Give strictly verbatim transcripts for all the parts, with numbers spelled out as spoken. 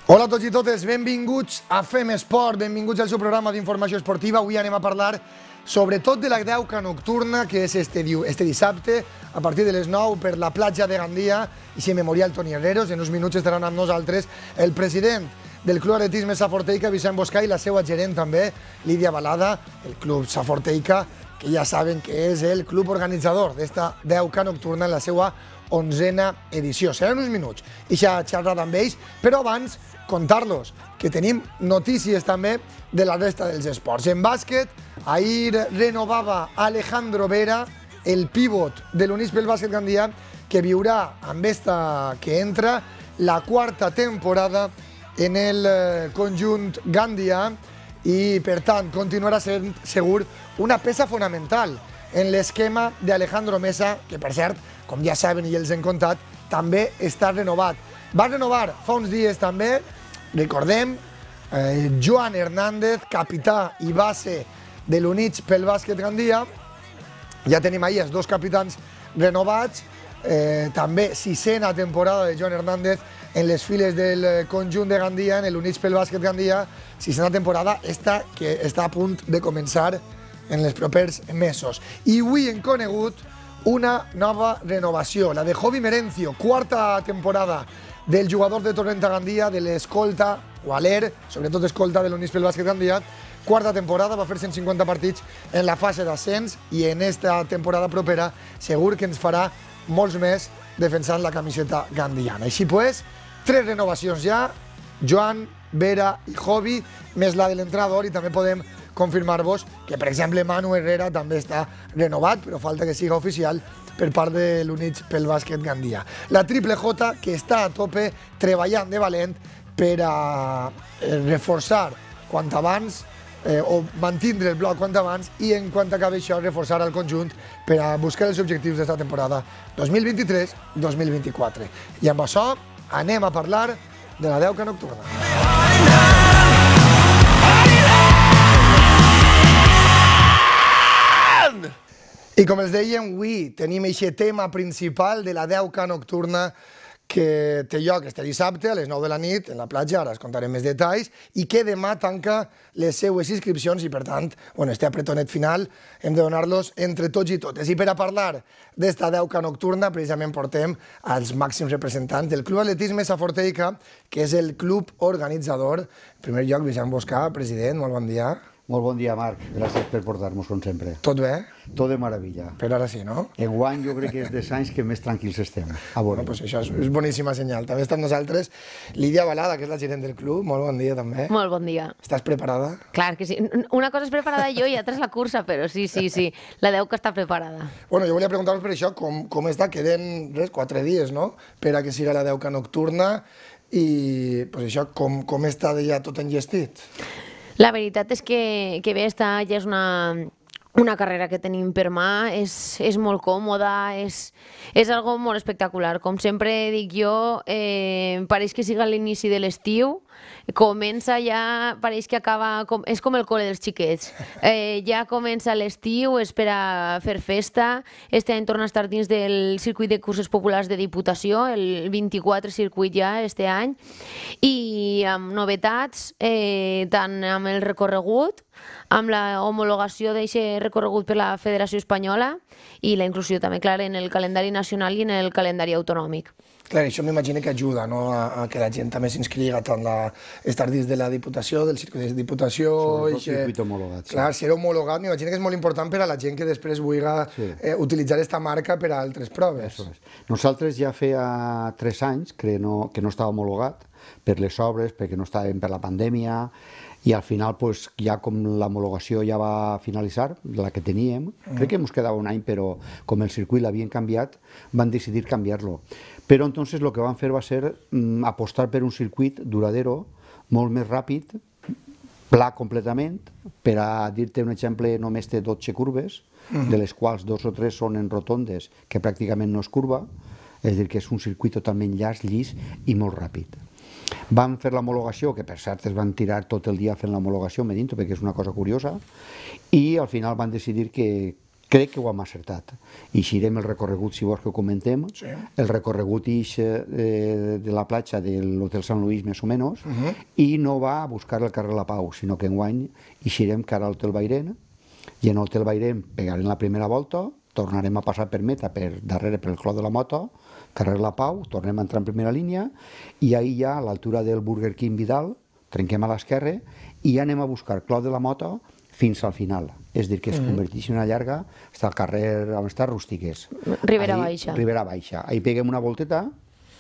Hola a tots i totes, benvinguts a Fem Esport, benvinguts al seu programa d'informació esportiva. Avui anem a parlar sobretot de la Deuca Nocturna, que és este, este dissabte, a partir de les nou, per la platja de Gandia, i si Memorial Toni Herreros. En uns minuts estaran amb nosaltres el president del Club Atletisme Saforteica, Vicent Boscà, i la seva gerent també, Lídia Balada, el Club Saforteica, que ja saben que és el club organitzador d'esta Deuca Nocturna en la seva onzena edició. Seran uns minuts i ja xerrada amb ells, però abans contar-los que tenim notícies també de la resta dels esports. En bàsquet, ahir renovava Alejandro Vera, el pívot de l'Units pel Bàsquet Gandia, que viurà amb esta que entra la quarta temporada en el conjunt gandià i, per tant, continuarà sent segur una peça fonamental en l'esquema d'Alejandro Mesa, que, per cert, com ja saben i els hem contat, també està renovat. Va renovar fa uns dies també, recordem, eh, Joan Hernández, capità i base de l'Units pel Bàsquet Gandia. Ja tenim ahir els dos capitans renovats, eh, també sisena temporada de Joan Hernández en les files del conjunt de Gandia, en l'Units pel Bàsquet Gandia, sisena temporada, esta que està a punt de començar en els propers mesos. I avui hem conegut una nova renovació, la de Jovi Merencio, quarta temporada del jugador de Torrenta Gandia, de l'escolta, o aler, sobretot escolta de l'Units pel Bàsquet Gandia. Quarta temporada, va fer cent cinquanta partits en la fase d'ascens i en esta temporada propera segur que ens farà molts més defensant la camiseta gandiana. Així pues, tres renovacions ja, Joan, Vera i Jovi, més la de l'entrenador, i també podem confirmar-vos que, per exemple, Manu Herrera també està renovat, però falta que siga oficial per part de l'Units pel Bàsquet Gandia. La Triple J, que està a tope treballant de valent per a reforçar quant abans, eh, o mantindre el bloc quant abans, i en quant acabi això, reforçar el conjunt per a buscar els objectius d'esta temporada dos mil vint-i-tres dos mil vint-i-quatre. I amb això anem a parlar de la Deuca Nocturna. I com els dèiem, avui tenim aquest tema principal de la Deuca Nocturna que té lloc este dissabte a les nou de la nit en la platja, ara es contarem més detalls, i que demà tanca les seues inscripcions i, per tant, bueno, este apretonet final hem de donar-los entre tots i totes. I per a parlar d'esta Deuca Nocturna, precisament portem als màxims representants del Club Atletisme Saforteica, que és el club organitzador. En primer lloc, Vicent Boscà, president, molt bon dia. Molt bon dia, Marc. Gràcies per portar-nos, com sempre. Tot bé? Tot de meravella. Per ara sí, no? Enguany jo crec que és dels anys que més tranquils estem. A veure. Bueno, pues això és boníssima senyal. També està amb nosaltres Lídia Balada, que és la gerent del club. Molt bon dia, també. Molt bon dia. Estàs preparada? Clar que sí. Una cosa és preparada jo i altra és la cursa, però sí, sí, sí. La Deuca està preparada. Bueno, jo volia preguntar-vos per això, com, com està? Queden, res, quatre dies, no?, per a que siga la Deuca Nocturna i, pues això, com, com està ja tot enllestit? La veritat és que, que bé, està, ja és una, una carrera que tenim per mà, és, és molt còmoda, és, és algo molt espectacular. Com sempre dic jo, eh, pareix que siga l'inici de l'estiu, comença ja, pareix que acaba, com, és com el col·le dels xiquets. Eh, ja comença l'estiu, és per a fer festa. Este any torna a estar dins del circuit de curses populars de Diputació, el vint-i-quatre circuit ja este any, i amb novetats, eh, tant amb el recorregut, amb la homologació d'aquest recorregut per la Federació Espanyola i la inclusió també, clar, en el calendari nacional i en el calendari autonòmic. Clar, això m'imagino que ajuda, no?, a, a que la gent també s'inscriga tant a estar dins de la Diputació, del circuit de Diputació... Sobretot circuit homologat. Sí. Clar, ser homologat, m'imagino que és molt important per a la gent que després vulgui sí. eh, utilitzar aquesta marca per a altres proves. Nosaltres ja feia tres anys que no, que no estava homologat per les obres, perquè no estàvem per la pandèmia, i al final, pues, ja com l'homologació ja va finalitzar, la que teníem, mm. crec que ens quedava un any, però com el circuit l'havien canviat, van decidir canviar-lo. Però entonces lo que van fer va ser mm, apostar per un circuit duradero, molt més ràpid, pla completament, per a dir-te un exemple, només té dotze curves, mm. de les quals dos o tres són en rotondes, que pràcticament no és curva, és a dir, que és un circuit totalment llarg, llis i molt ràpid. Van fer l'homologació, que per cert es van tirar tot el dia fent l'homologació, me dinto, perquè és una cosa curiosa, i al final van decidir que crec que ho hem acertat. Eixirem el recorregut, si vols que ho comentem, sí. el recorregut ix eh, de la platja de l'Hotel Sant Luís, més o menys, uh -huh. i no va a buscar el carrer La Pau, sinó que enguany eixirem cara a l'Hotel Bairén, i en l'Hotel Bairén pegarem la primera volta, tornarem a passar per Meta, per darrere per el Clos de la Moto, carrer La Pau, tornem a entrar en primera línia, i ahir ja, a l'altura del Burger King Vidal, trenquem a l'esquerra, i ja anem a buscar Clos de la Moto fins al final. És a dir, que es converteix en una llarga, està al carrer on està Rústiques. Ribera Baixa. Ribera Baixa. Ahir peguem una volteta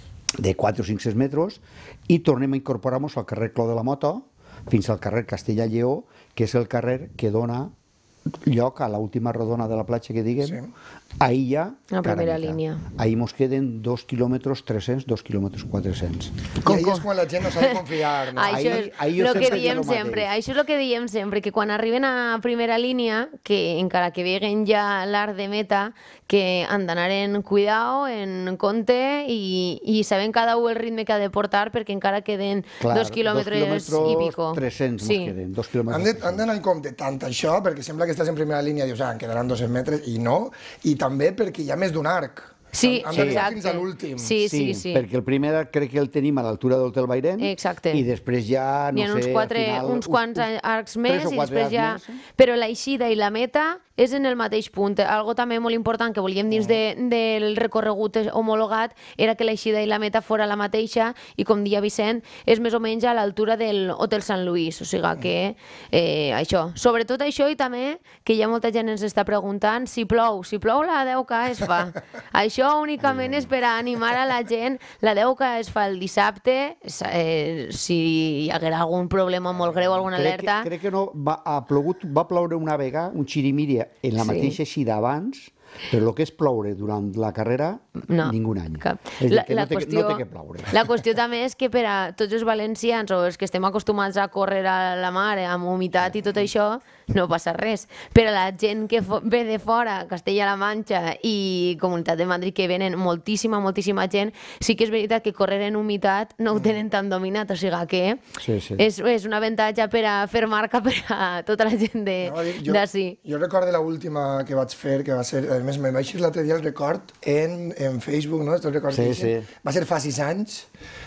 de quatre o cinc cents metres i tornem a incorporar-nos al carrer Clos de la Moto fins al carrer Castellà-Lleó, que és el carrer que dona lloc a l'última rodona de la platja que diguem, sí. Ahir ja... La primera línia. Ahir mos queden dos quilòmetres tres-cents, dos quilòmetres quatre-cents. I ahir és quan la gent no s'ha de confiar, no? Això és el que diem sempre, això és el que diem sempre, que quan arriben a primera línia, que encara que veguen ja l'art de Meta, que han d'anar en cuidao, en compte, i, i saben cada un el ritme que ha de portar, perquè encara queden Clar, dos quilòmetres i pico. tres-cents sí. mos queden, dos quilòmetres. Han d'anar en compte tant això, perquè sembla que estàs en primera línia i dius, ah, en quedaran dos-cents metres, i no, i també perquè hi ha més d'un arc. Sí, han sí, d'arribar fins a l'últim. Sí, sí, sí, sí. Perquè el primer arc crec que el tenim a l'altura del Hotel Bairén. Exacte. I després ja, no Hi ha uns, sé, quatre, al final... uns quants arcs més i després ja... Més, eh? Però l'eixida i la meta és en el mateix punt. Algo també molt important que volíem dins de, del recorregut homologat era que l'eixida i la meta fora la mateixa i, com dia Vicent, és més o menys a l'altura del Hotel Sant Luís. O sigui que eh, això, sobretot això, i també que hi ha molta gent ens està preguntant si plou. Si plou, la deu K es fa. Això únicament és per a animar a la gent. La deu K es fa el dissabte. Eh, si hi haguera algun problema molt greu, alguna crec alerta... Que, crec que no, va, ha plogut, va ploure una vegada, un xirimiri en la Sí. mateixa eixida abans, però el que és ploure durant la carrera, No, ningú any. cap. És La, dir, que la no, té, qüestió, no té que ploure. la qüestió també és que per a tots els valencians o els que estem acostumats a córrer a la mar amb humitat i tot això, no passa res. Però la gent que ve de fora, Castella-La Manxa i Comunitat de Madrid, que venen moltíssima, moltíssima gent, sí que és veritat que córrer en humitat no ho tenen tan dominat, o sigui que Sí, sí. és, és un avantatge per a fer marca per a tota la gent No, d'ací. jo, jo recordo l'última que vaig fer, que va ser, a més, me vaig dir l'altre dia el record en, en Facebook, no? Te'l recordes? Sí, sí. Va ser fa sis anys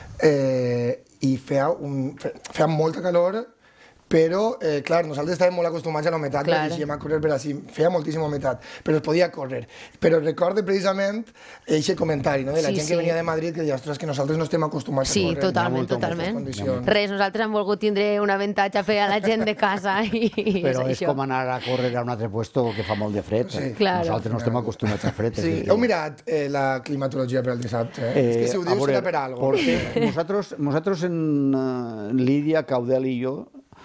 eh, i feia, un, feia molta calor, però, eh, clar, nosaltres estàvem molt acostumats a la humitat, Clar. perquè eixíem a córrer per així, feia moltíssima humitat, però es podia córrer. Però recordo precisament aquest comentari, no?, de la Sí, gent sí. que venia de Madrid, que deia, ostres, que nosaltres no estem acostumats Sí, a córrer. totalment, en aquestes totalment. condicions. Res, nosaltres hem volgut tindre un avantatge per a la gent de casa i Però és és això. com anar a córrer a un altre puesto que fa molt de fred. Sí. eh? Claro. Nosaltres no estem acostumats a fred. és Sí. a dir, Heu mirat eh, la climatologia per al dissabte? Eh? És que si ho a dius veure, serà per algo. portem- nosaltres, nosaltres en uh, Lídia, Caudel i jo,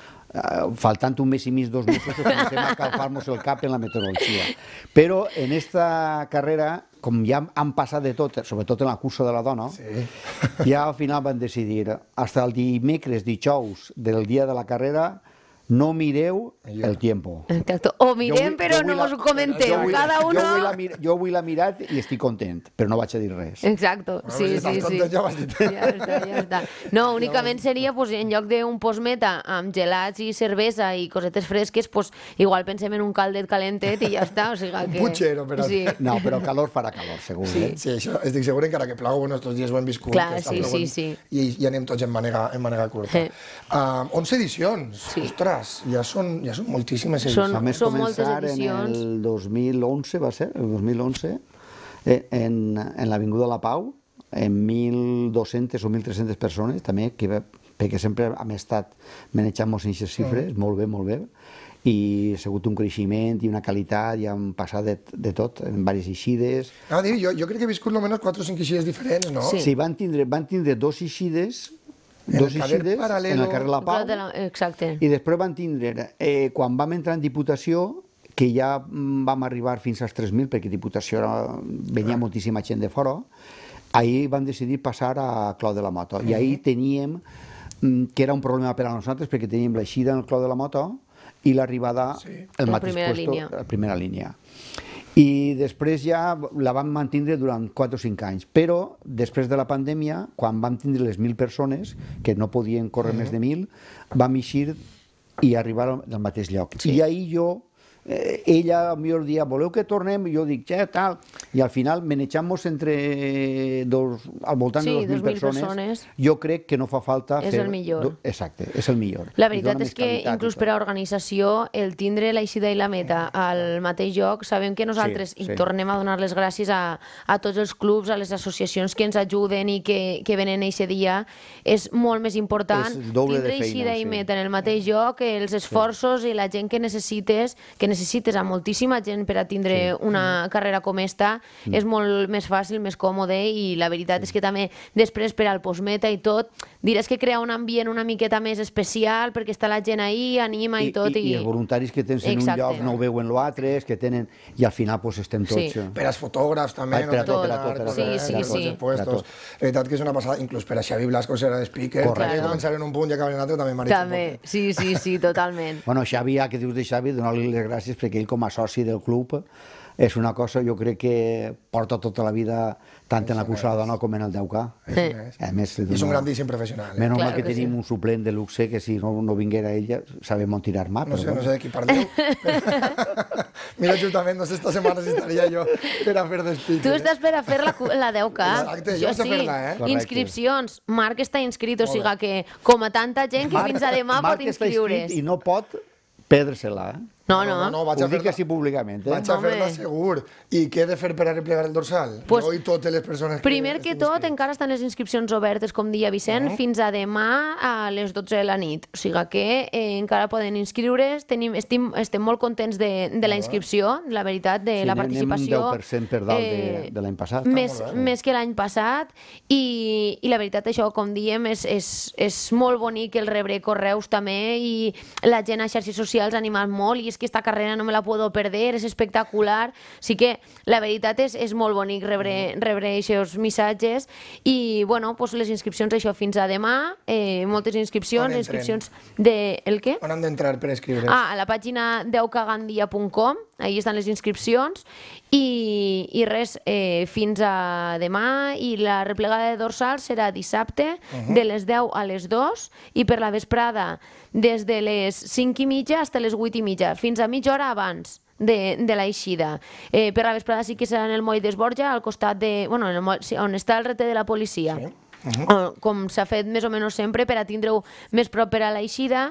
uh, faltant un mes i mig, dos mesos, comencem a calfar-nos el cap en la meteorologia. Però en esta carrera, com ja han passat de tot, sobretot en la cursa de la dona, Sí. ja al final van decidir, hasta el dimecres, dijous del dia de la carrera, no mireu el tiempo. Exacto. O mirem, Jo vull- però jo no vull la- mos ho comenteu. jo vull- Cada jo uno... vull la mir- Jo vull la mirat i estic content, però no vaig a dir res. Exacto, Bueno, sí, si sí, estàs sí. content, ja ho has dit. Ja està, ja està. No, únicament seria, pues, en lloc d'un postmeta amb gelats i cervesa i cosetes fresques, pues, igual pensem en un caldet calentet i ja està. O sigui que... Puchero, però- Sí. No, però calor farà calor, segur. Sí. Eh? Sí, això estic segur, encara que plau, bueno, estos dies ho hem viscut, Clar, que està sí, plovent, sí, sí. I, i anem tots en manera, en manera curta. Eh. Uh, onze edicions, Sí. ostres, ja són, ja són moltíssimes Són- edicions. A més, Són moltes començar en edicions. el dos mil onze, va ser, el dos mil onze, eh, en, en l'Avinguda La Pau, en mil dos-centes o mil tres-centes persones, també, que, va- perquè sempre hem estat manejant aquestes xifres, Mm. molt bé, molt bé, i ha sigut un creixement i una qualitat, i han passat de, de tot, en diverses eixides. No, dir, jo, jo crec que he viscut almenys quatre o cinc eixides diferents, no? Sí. Sí, van tindre, van tindre dos eixides, En dos el carrer eixides, Paral·lelo. en el carrer La Pau, Exacte. i després van tindre, eh, quan vam entrar en Diputació, que ja mm, vam arribar fins als tres mil, perquè Diputació era, venia moltíssima gent de fora, ahir vam decidir passar a Clau de la Moto. I ahir teníem, mm, que era un problema per a nosaltres, perquè teníem l'eixida en el Clau de la Moto i l'arribada Sí. el La mateix primera puesto, línia. la primera línia. I després ja la vam mantindre durant quatre o cinc anys, però després de la pandèmia, quan vam tindre les mil persones, que no podien córrer més de mil, vam eixir i arribar al mateix lloc. Sí. I ahir jo eh, ella a millor dia, voleu que tornem? Jo dic, ja, tal, i al final manejamos entre dos, al voltant Sí, de dos mil persones, persones. jo crec que no fa falta És fer... el millor. do- Exacte, és el millor. La I veritat dona és més que qualitat i inclús tot. per a organització el tindre l'eixida i la meta al mateix lloc, sabem que nosaltres Sí, i sí. tornem a donar les gràcies a, a tots els clubs, a les associacions que ens ajuden i que, que venen eixe dia, és molt més important És doble de tindre feina, eixida i sí. meta en el mateix lloc, els esforços i la gent que necessites, que necessites a moltíssima gent per a tindre una carrera com esta, és molt més fàcil, més còmode, i la veritat és que també després per al postmeta i tot, diràs que crea un ambient una miqueta més especial perquè està la gent ahí, anima i, I, tot. i, i els voluntaris que tens en Exacte. un lloc no ho veuen l'altre, que tenen... I al final pues, estem tots... Sí. eh, Per als fotògrafs també, Ai, per a no? tot, per a tot, Per per a tot, Sí, sí, per a tots sí. els puestos. Per a tot. La veritat que és una passada, inclús per a Xavi Blasco serà speaker, Correcte. perquè començar en un punt i acabar en l'altre també mareja un També, poc. sí, sí, sí, totalment. Bueno, Xavi, ja que dius de Xavi, donar-li les gràcies perquè ell com a soci del club és una cosa, jo crec que porta tota la vida tant en la cursa de la dona com en el deu K. Això és. A més, I és un grandíssim professional. Eh? Menys mal Claro que que tenim sí. un suplent de luxe que si no, no vinguera ella sabem on tirar mà. No però sé, no bueno. sé de qui parleu. Mira, justament, no sé, esta setmana si estaria jo per a fer de speaker. Tu estàs per a fer la, cu- la deu K? Exacte, jo sé fer-la, eh? Correcte. Inscripcions. Marc està inscrit, o sigui que com a tanta gent que Marc- fins a demà Marc pot està inscriure's. inscrit I no pot perdre-se-la. Eh? No, No, no. no, no, vaig Ho a dic fer-la. així públicament. Eh? Vaig a Home. fer-la segur. I què he de fer per a replegar el dorsal? Pues, jo i totes les persones que... Primer que estic tot, inscrits. encara estan les inscripcions obertes, com deia Vicent, fins a demà a les dotze de la nit. O sigui que eh, encara poden inscriure's. Tenim, estim, estem molt contents de, de la inscripció, la veritat, de Sí, la anem participació. un deu per cent per dalt de, de l'any passat. Més, molt bé. més que l'any passat, i, i la veritat, això, com diem, és, és, és molt bonic el rebre correus també, i la gent a xarxes socials ha animat molt, i és que esta carrera no me la puedo perder, és espectacular. Sí que la veritat és, és molt bonic rebre, rebre aquests missatges, i bueno, pues les inscripcions això fins a demà, eh, moltes inscripcions, On entren? inscripcions de... El què? On han d'entrar per escriure's? Ah, a la pàgina deu k gandia punt com, ahí estan les inscripcions, i, i res, eh, fins a demà, i la replegada de dorsal serà dissabte, de les deu a les dues, i per la vesprada des de les cinc i mitja fins a les vuit i mitja, fins a mitja hora abans de, de l'eixida. Eh, per la vesprada sí que serà en el moll d'Esborja, al costat de... Bueno, en el moll, sí, on està el rete de la policia. Sí. Uh, com s'ha fet més o menys sempre per a tindre-ho més prop per a l'eixida,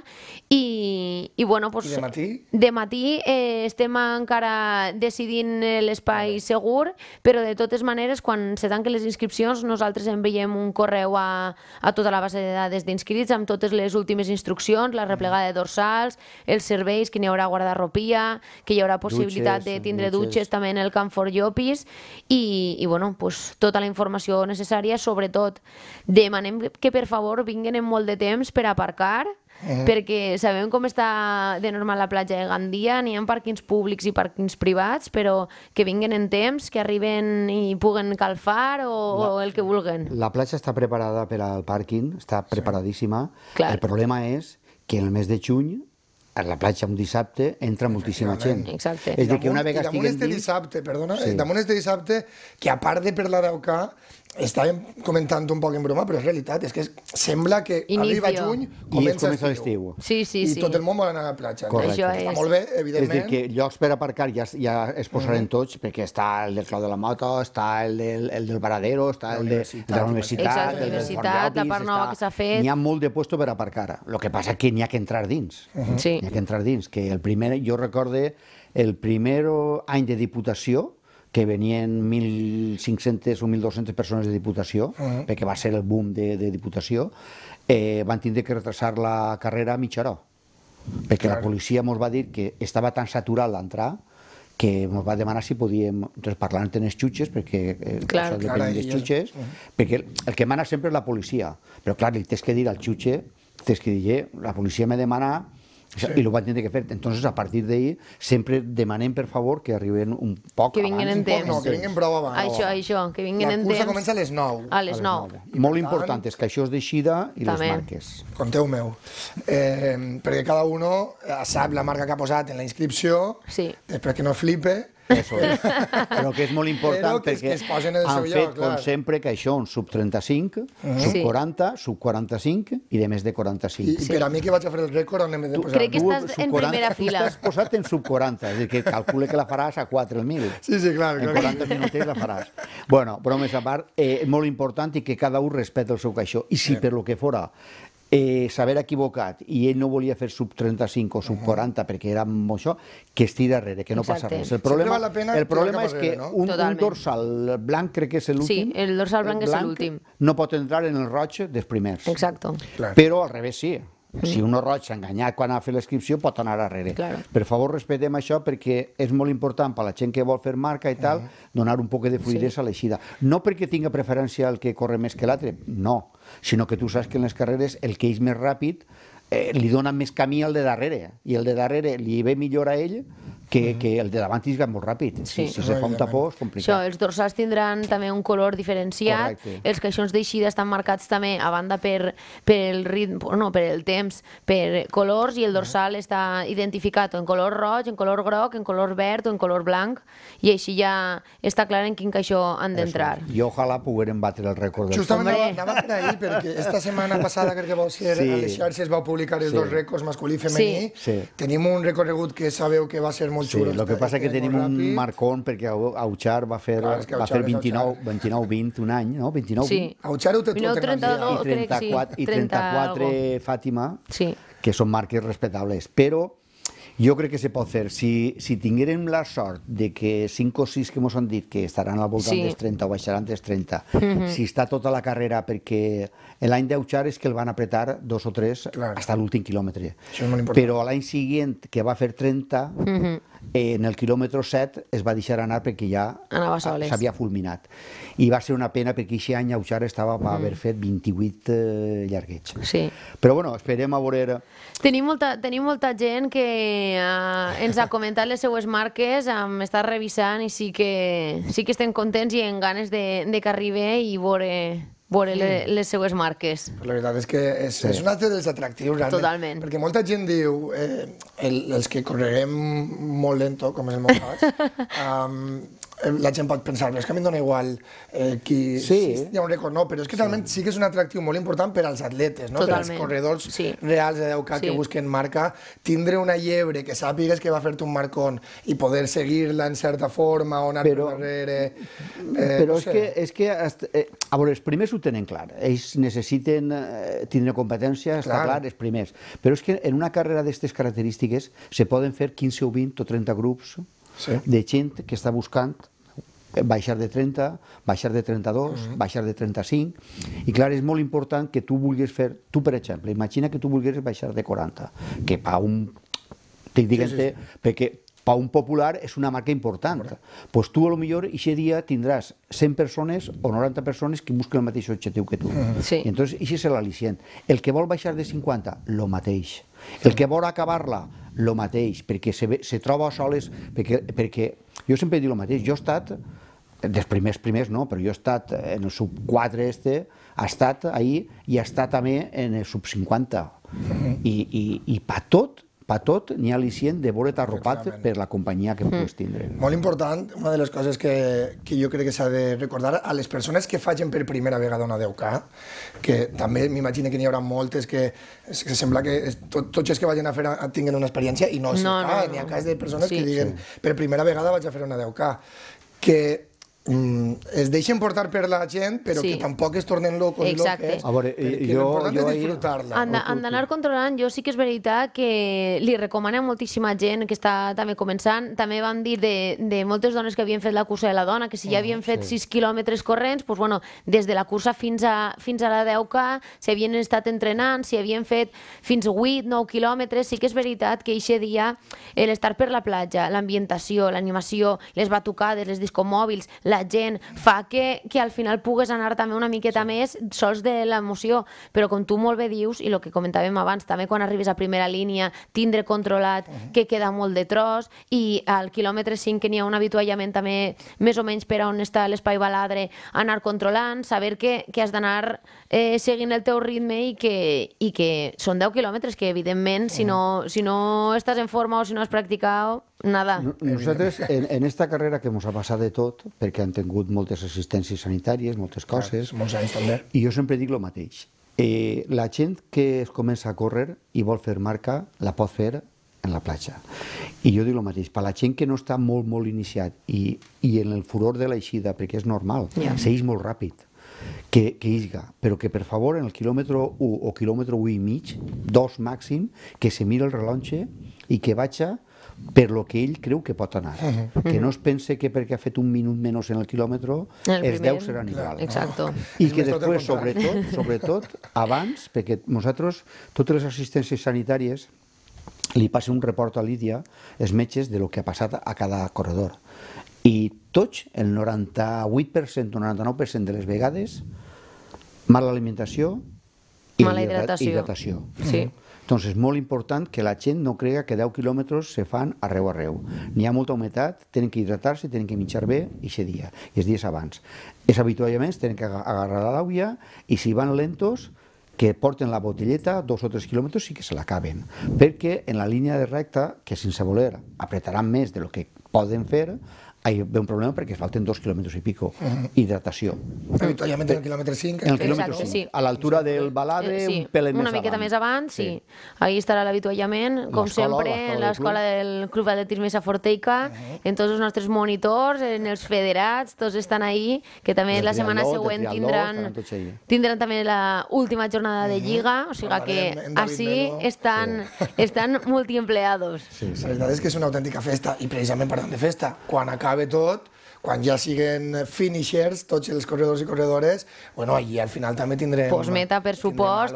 i, i bueno, pues, I de matí? de matí eh, estem encara decidint l'espai segur, però de totes maneres quan se tanquen les inscripcions nosaltres enviem un correu a, a tota la base de dades d'inscrits amb totes les últimes instruccions, la replegada de dorsals, els serveis, que n'hi haurà guardarropia, que hi haurà possibilitat Dutxes, de tindre dutxes. dutxes també en el Camp for Llopis, i, i bueno, pues, tota la informació necessària. Sobretot demanem que per favor vinguen en molt de temps per aparcar, perquè sabem com està de normal la platja de Gandia, n'hi ha pàrquings públics i pàrquings privats, però que vinguen en temps, que arriben i puguen calfar o, o el que vulguen. La platja està preparada per al pàrquing, està preparadíssima. Clar. El problema és que en el mes de juny a la platja un dissabte entra moltíssima gent. Exacte. És a dir, que una vegada I damunt estiguem este dins... dissabte, perdona, Sí. sí. damunt este dissabte, que a part de per la deu K, estàvem comentant un poc en broma, però és realitat, és que sembla que Inicio. arriba juny, I comença, comença l'estiu. Sí, sí, I sí. tot el món vol anar a la platja. Correcte. Això Està és. molt bé, És a dir, evidentment. que llocs per aparcar ja, ja es posaren tots, perquè està el del Clau de la Moto, està el del, el del Varadero, està el de, el de la universitat, Exacte, el del universitat, Fort la Llopis, part nova està- que s'ha fet. N'hi ha molt de puesto per aparcar. El que passa que n'hi ha que entrar dins. Sí. N'hi ha que entrar dins. Que el primer, jo recorde el primer any de Diputació, que venien mil cinc-centes o mil dos-centes persones de Diputació, perquè va ser el boom de, de Diputació, eh, van tindre que retrasar la carrera a mitja hora, perquè la policia ens va dir que estava tan saturat l'entrar que ens va demanar si podíem, doncs, parlant en els xutxes, perquè eh, Clar. això Clar, depèn i dels ells- xutxes, perquè el, el que mana sempre és la policia, però clar, li tens que dir al xutxe, tens que dir, eh, la policia me demana, sí. I ho van tindre que fer. Entonces, a partir d'ahir, sempre demanem, per favor, que arriben un poc Que vinguin abans. en Un poc temps. no, que vinguin prou abans. Això, això, que vinguin La en cursa temps. comença a les nou. A les nou. I molt important és que això és d'eixida i També. les marques. Conteu meu. Eh, perquè cada uno sap la marca que ha posat en la inscripció, Sí. després que no flipe, Eso és. Però que és molt important perquè han fet, com sempre, que això, un sub trenta-cinc, sub quaranta, sub quaranta-cinc i de més de quaranta-cinc. I per a mi que vaig a fer el rècord, on hem de posar? Crec que estàs en primera fila. Tu estàs posat en sub quaranta, és a dir, que calcule que la faràs a quatre mil. Sí, sí, clar. En quaranta minutets la faràs. Bueno, però més a part, és molt important i que cada un respecti el seu caixó. I si per lo que fora Eh, s'haver equivocat i ell no volia fer sub trenta-cinc o sub quaranta perquè era això, que es tira darrere, que no passa res. El problema, el problema és que un, un dorsal blanc, crec que és l'últim, sí, el dorsal blanc és l'últim, no pot entrar en el roig dels primers. Exacte. Però al revés sí. Si un roig s'ha enganyat quan ha fet l'inscripció pot anar darrere. Per favor, respectem això perquè és molt important per a la gent que vol fer marca i tal, donar un poc de fluidesa a l'eixida. No perquè tinga preferència el que corre més que l'altre, no, sinó que tu saps que en les carreres el que és més ràpid li dona més camí al de darrere i el de darrere li ve millor a ell que, que el de davant és molt ràpid. Si se fa un tapó és complicat. Això, els dorsals tindran també un color diferenciat, els caixons d'eixida estan marcats també a banda per el ritme, no, per el temps, per colors, i el dorsal està identificat en color roig, en color groc, en color verd o en color blanc, i així ja està clar en quin caixó han d'entrar. I ojalà poguérem batre el rècord. Justament anava per ahir, perquè esta setmana passada, crec que va ser a les xarxes, va publicar els dos rècords masculí i femení. Tenim un recorregut que sabeu que va ser molt xulo. El que passa és que tenim un marcón perquè Auchar va fer vint-i-nou vint un any, no? vint-i-nou vint. Auchar ho té tot en el dia. I trenta-quatre Fàtima, que són marques respectables. Però jo crec que se pot fer. Si tinguérem la sort de que cinc o sis que ens han dit que estaran al voltant dels trenta o baixaran dels trenta, si està tota la carrera, perquè l'any d'Auchar és que el van apretar dos o tres fins a l'últim quilòmetre. Però l'any següent, que va fer trenta, en el quilòmetre set es va deixar anar perquè ja s'havia fulminat. I va ser una pena perquè aquest any Auchar va haver fet vint-i-vuit llarguets. Però bueno, esperem a veure... Tenim molta gent que ens ha comentat les seues marques, hem estat revisant i sí que estem contents i amb ganes de que arribi i veure les seues marques. La veritat és que és un altre dels atractius, realment. Totalment. Perquè molta gent diu, els que correguem molt lento, com és el meu cas, la gent pot pensar, però és que a mi em dona igual qui hi ha un rècord, no, però és que realment sí que és un atractiu molt important per als atletes, per als corredors reals de deu K que busquen marca, tindre una llebre que sàpigues que va fer-te un marcón i poder seguir-la en certa forma o anar per darrere... Però és que, a veure, els primers ho tenen clar, ells necessiten tindre competència, està clar, els primers, però és que en una carrera d'aquestes característiques se poden fer quinze o vint o trenta grups de gent que està buscant baixar de trenta, baixar de trenta-dos, baixar de trenta-cinc, i clar, és molt important que tu vulguis fer, tu per exemple, imagina que tu vulguis baixar de quaranta, que per un, diguem-te, perquè per un popular és una marca important. Doncs tu, potser, aquest dia tindràs cent persones o noranta persones que busquen el mateix objectiu que tu. I llavors, això és l'al·licient. El que vol baixar de cinquanta, lo mateix. El que vol acabar-la, lo mateix, perquè se troba soles, perquè jo sempre dic el mateix, jo he estat, dels primers primers no, però jo he estat en el sub quatre este, ha estat ahir i ha estat també en el sub cinquanta. I per tot, per tot n'hi ha al·licient de veure't arropat per la companyia que puguis tindre. Molt important, una de les coses que jo crec que s'ha de recordar a les persones que facin per primera vegada una deu K, que també m'imagino que n'hi haurà moltes que sembla que tots els que vagin a fer tinguin una experiència i no és el cas, n'hi ha cas de persones que diguen per primera vegada vaig a fer una deu K, que es deixen portar per la gent, però que tampoc es tornen locos i loques, perquè l'important és disfrutar-la. Han d'anar controlant. Jo sí que és veritat que li recomana a moltíssima gent que està també començant. També van dir de moltes dones que havien fet la cursa de la dona, que si ja havien fet sis quilòmetres corrents, des de la cursa fins a la deu K, si havien estat entrenant, si havien fet fins a vuit o nou quilòmetres, sí que és veritat que aquest dia l'estar per la platja, l'ambientació, l'animació, les batucades, les discomòbils, la la gent, fa que, que al final pugues anar també una miqueta sí. més sols de l'emoció, però com tu molt bé dius, i el que comentàvem abans, també quan arribes a primera línia, tindre controlat uh -huh. que queda molt de tros, i al quilòmetre cinc que n'hi ha un avituallament també més o menys per on està l'espai baladre, anar controlant, saber que, que has d'anar eh, seguint el teu ritme i que, i que són deu quilòmetres que evidentment si no, si no estàs en forma o si no has practicat, nada. Nosaltres, en, en esta carrera que ens ha passat de tot, perquè han tingut moltes assistències sanitàries, moltes coses, molts anys també. I jo sempre dic el mateix. Eh, la gent que es comença a córrer i vol fer marca, la pot fer en la platja. I jo dic el mateix, per la gent que no està molt, molt iniciat i, i en el furor de l'eixida, perquè és normal, yeah. segueix molt ràpid, que, que isga, però que per favor en el quilòmetre u o quilòmetre u i mig, dos màxim, que se mira el rellotge i que vaja per lo que ell creu que pot anar. Uh -huh. Que no es pense que perquè ha fet un minut menys en el quilòmetre, els deu seran igual. Exacto. I que després, sobretot, sobretot, abans, perquè nosaltres, totes les assistències sanitàries, li passa un report a Lídia, els metges, de lo que ha passat a cada corredor. I tots, el noranta-vuit per cent o noranta-nou per cent de les vegades, mala alimentació i mala hidratació. hidratació. Sí. Doncs és molt important que la gent no cregui que deu quilòmetres se fan arreu arreu. N'hi ha molta humitat, tenen que hidratar-se, tenen que menjar bé aquest dia, i els dies abans. Els avituallaments tenen que agarrar la l'àvia i si van lentos, que porten la botelleta dos o tres quilòmetres i que se l'acaben. Perquè en la línia de recta, que sense voler apretaran més de lo que poden fer, hi ve un problema perquè falten dos quilòmetres i pico. Hidratació. Habitualment en el quilòmetre cinc. En el quilòmetre cinc. A l'altura del baladre, un pel més una miqueta més abans, sí. Ahí estarà l'avituallament, com sempre, en l'escola del Club d'Atletisme Saforteica, en tots els nostres monitors, en els federats, tots estan ahí, que també la setmana següent tindran tindran també l'última jornada de Lliga, o sigui que així estan estan multiempleados. La veritat és que és una autèntica festa, i precisament parlant de festa, quan acaba tot, quan ja siguen finishers, tots els corredors i corredores, bueno, allí al final també tindrem... Postmeta, per supost,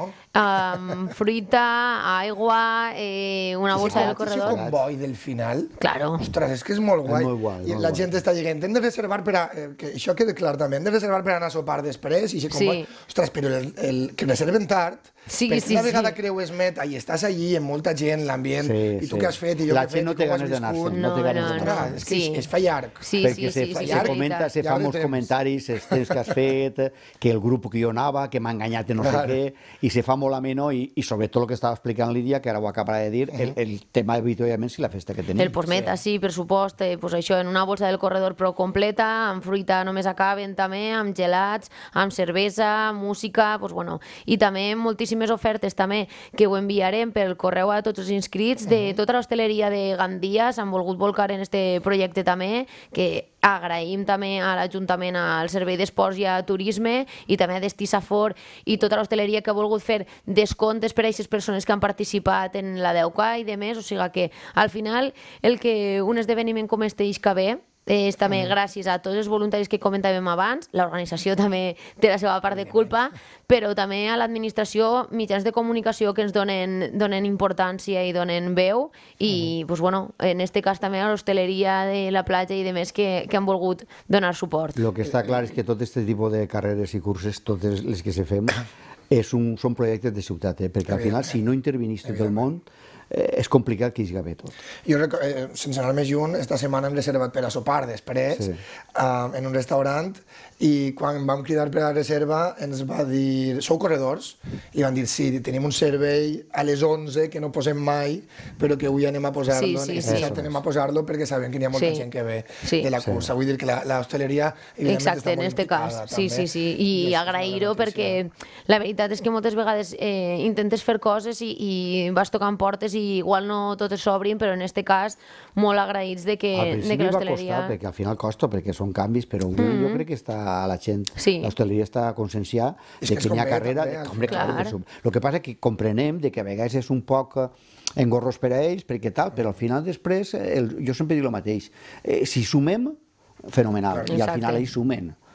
um, fruita, aigua, eh, una bossa del corredor... Ese comboi del final, claro. Ostres, és que és molt guai. És molt guai, I molt la guai. gent està dient, hem de reservar per a... Eh, que això queda clar també, hem de reservar per a anar a sopar després, i ese comboi... Sí. Ostres, però el, el, que reserven tard, sí, perquè sí, una sí. vegada creues Meta i estàs allí amb molta gent, l'ambient, sí, i tu sí. què has fet, i jo la què he fet, gent no té ganes d'anar-se'n, no té ganes d'anar-se'n. És que Sí. es fa llarg. Sí, perquè sí, se, sí, fa, sí, se, sí, comenta, se fa Llarg de molts temps. comentaris, els temps que has fet, que el grup que jo anava, que m'ha enganyat de no sé Claro. què, i se fa molt ameno, i, i sobretot el que estava explicant Lídia, que ara ho acaba de dir, el, el tema d'avituallaments i la festa que tenim. El postmeta, sí, per supost, eh, pues això, en una bolsa del corredor però completa, amb fruita només acaben també, amb gelats, amb cervesa, música, pues bueno, i també moltíssimes ofertes també que ho enviarem pel correu a tots els inscrits de tota l'hostaleria de Gandia, s'han volgut volcar en este projecte també, que agraïm també a l'Ajuntament, al Servei d'Esports i a Turisme, i també a Destí Safor i tota l'hostaleria que ha volgut fer descomptes per a aquestes persones que han participat en la deu K i demés, o sigui que al final el que un esdeveniment com este isca bé és també gràcies a tots els voluntaris que comentàvem abans, l'organització també té la seva part de culpa, però també a l'administració, mitjans de comunicació que ens donen, donen importància i donen veu, i pues, bueno, en este cas també a l'hostaleria de la platja i demés que, que han volgut donar suport. El que està clar és que tot aquest tipus de carreres i curses, totes les que se fem, és un, són projectes de ciutat, eh? Perquè al final, si no intervinís tot el món, eh, és complicat que hi hagi bé tot. Jo, eh, sense anar més lluny, esta setmana hem reservat per a sopar després, sí. uh, en un restaurant, i quan vam cridar per a la reserva ens va dir, sou corredors? I van dir, sí, tenim un servei a les onze que no posem mai, però que avui anem a posar-lo, sí, sí, en sí. anem a posar-lo perquè sabem que hi ha molta sí. gent que ve sí. de la cursa. Sí. Vull dir que l'hostaleria exacte, en aquest cas, sí, sí, sí, i agrair-ho perquè la veritat és que moltes vegades eh, intentes fer coses i, i vas tocant portes i igual no totes s'obrin, però en aquest cas molt agraïts de que, al de que l'hostaleria... va costar, perquè al final costa, perquè són canvis, però mm -hmm. jo crec que està a la gent, sí. l'hostaleria està conscienciada de que hi ha carrera, també, hombre, clar. El que passa és que comprenem de que a vegades és un poc engorros per a ells, perquè tal, però al final després, el, jo sempre dic el mateix, eh, si sumem, fenomenal, i al final ells sumen.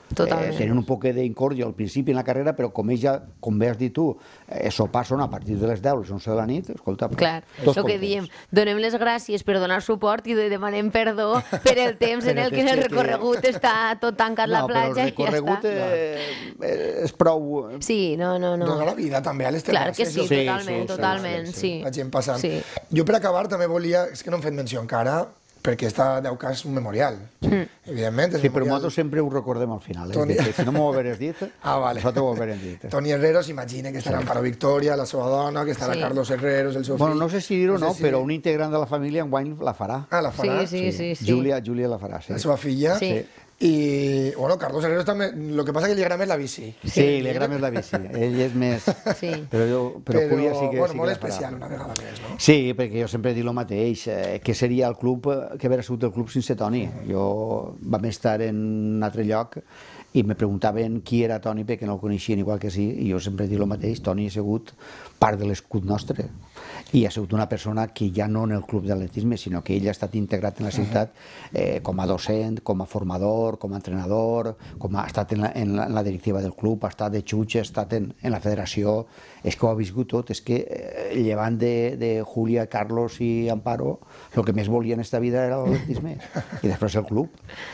Totalment. Eh, tenen un poc d'incordio al principi en la carrera, però com ells ja, com bé has dit tu, eh, sopar són a partir de les deu, les onze de la nit, escolta... Clar, el que diem, donem les gràcies per donar suport i demanem perdó per el temps en el que en el recorregut està tot tancat la platja i ja està. No, però el recorregut és prou... Sí, no, no, no. Dona la vida també a les Clar que sí, terrasses. totalment, totalment, sí. La gent passant. Sí. Jo per acabar també volia, és que no hem fet menció encara, perquè esta deu cas un memorial, evidentment. Sí, però nosaltres sempre ho recordem al final, eh? Si no m'ho hagueres dit, nosaltres ho haguerem dit. Toni Herrero s'imagina que estarà Amparo Victoria, la seva dona, que estarà Carlos Herrero, el seu fill... Bueno, no sé si dir-ho o no, però un integrant de la família enguany la farà. Ah, la farà? Sí, sí, sí. Júlia la farà, sí. La seva filla. Sí. I, bueno, Carlos Herrero també, el que passa que li agrada més la bici. Sí, li agrada més la bici, ell és més... Sí. Però, jo, però, però Júlia sí que... Bueno, sí molt que especial una vegada més, no? Sí, perquè jo sempre dic el mateix, eh, que seria el club, que haver sigut el club sense Toni. Jo vam estar en un altre lloc i me preguntaven qui era Toni perquè no el coneixien igual que sí, i jo sempre dic el mateix, Toni ha sigut part de l'escut nostre i ha sigut una persona que ja no en el club d'atletisme, sinó que ell ha estat integrat en la ciutat eh, com a docent, com a formador, com a entrenador, com ha estat en la, en la, en la directiva del club, ha estat de xutxe, ha estat en, en la federació, és que ho ha viscut tot, és que eh, llevant de, de Júlia, Carlos i Amparo, el que més volia en esta vida era l'atletisme i després el club.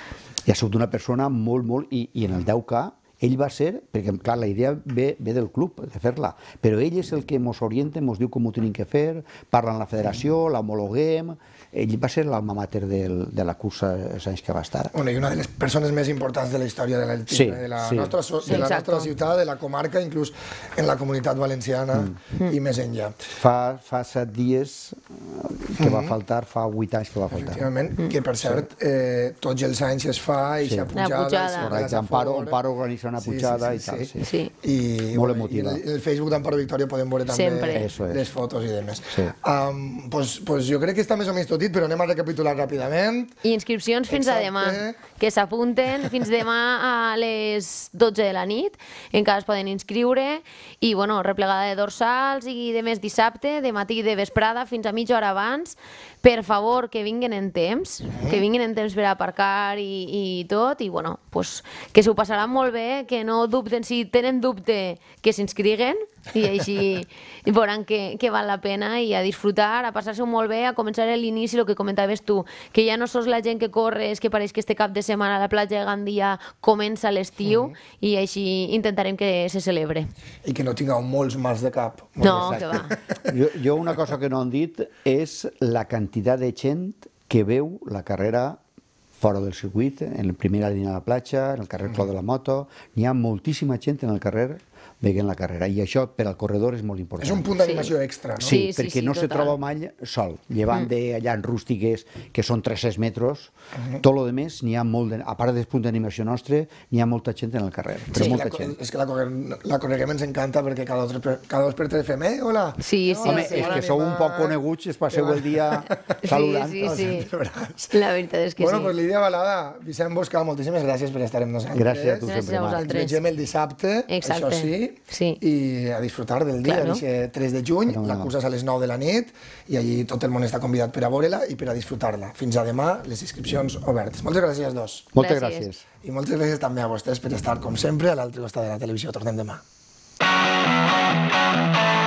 I ha sigut una persona molt, molt... I, i en el deu K ell va ser, perquè clar, la idea ve, ve del club, de fer-la, però ell és el que ens orienta, ens diu com ho tenim que fer, parla amb la federació, l'homologuem, ell va ser l'alma mater del, de la cursa els anys que va estar. Bueno, i una de les persones més importants de la història de l'atletisme, sí, de, la, sí, nostra, sí. de la nostra ciutat, de la comarca, inclús en la comunitat valenciana mm. i més enllà. Fa, fa set dies que va faltar, fa vuit anys que va faltar. Efectivament, mm. que per cert, eh, tots els anys es fa i s'ha Sí. pujada. pujada. Correcte, Amparo, Amparo organitza una pujada sí, sí, sí, i tal. sí. Sí. Sí. I, Molt bueno, emotiva. I en el Facebook d'Amparo Victoria podem veure també Sempre. les fotos i demés. Sí. Um, pues, pues jo crec que està més o menys tot dit, però anem a recapitular ràpidament. I inscripcions fins Exacte. a demà, que s'apunten fins demà a les dotze de la nit, encara es poden inscriure, i bueno, replegada de dorsals i de més dissabte, de matí i de vesprada, fins a mitja hora abans. Per favor, que vinguin en temps, que vinguin en temps per aparcar i, i tot, i bueno, pues, que s'ho passaran molt bé, que no dubten, si tenen dubte, que s'inscriguen, i així veuran que, que val la pena, i a disfrutar, a passar-s'ho molt bé, a començar a l'inici, el que comentaves tu, que ja no sos la gent que corre, és que pareix que este cap de setmana a la platja de Gandia comença l'estiu, uh -huh. i així intentarem que se celebre. I que no tingueu molts mals de cap. No, que va. Jo, jo una cosa que no han dit és la quantitat de gent que veu la carrera fora del circuit, en la primera línia de la platja, en el carrer Clau de la Moto, n'hi ha moltíssima gent en el carrer veient la carrera, i això per al corredor és molt important. És un punt d'animació sí. extra, no? Sí, Sí, sí, perquè sí, no se total. troba mai sol, llevant mm. d'allà en rústiques, que són tres-cents metres, uh -huh. tot lo de més, n'hi ha molt, de, a part del punt d'animació nostre, n'hi ha molta gent en el carrer, però Sí, molta la, gent. és que la, corre, la correguem ens encanta perquè cada dos, per, cada dos per tres fem, eh, hola. Sí, sí, Home, sí. és que sou un poc coneguts, es passeu el dia saludant. Sí, sí, sí. sí. La veritat és que bueno, sí. pues Lídia Balada, Vicent Bosca, moltíssimes gràcies per estar amb nosaltres. Gràcies a tu Gràcies sempre, a Marc. vosaltres. Ens vegem el dissabte, Exacte. això sí, Sí. i a disfrutar del dia, Claro. aquest tres de juny, No, no. la cursa és a les nou de la nit, i allí tot el món està convidat per a veure-la i per a disfrutar-la. Fins a demà, les inscripcions obertes. Moltes gràcies als dos. Moltes Gràcies. gràcies. I moltes gràcies també a vostès per estar, com sempre, a l'altre costat de la televisió. Tornem demà.